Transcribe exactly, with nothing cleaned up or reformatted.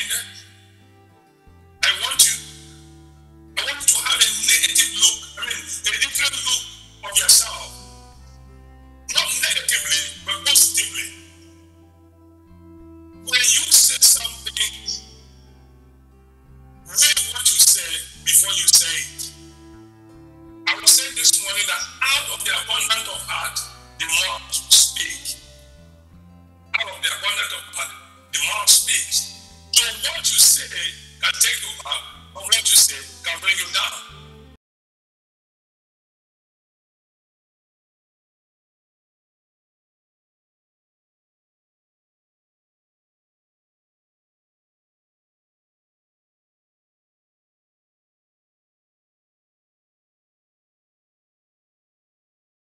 I want you, I want you to have a negative look, I mean, a different look of yourself. Not negatively, but positively. When you say something, weigh what you say before you say it. I was saying this morning that out of the abundance of heart, the mouth speaks. Out of the abundance of heart, the mouth speaks. So what you say can take you up, and what you say can bring you down.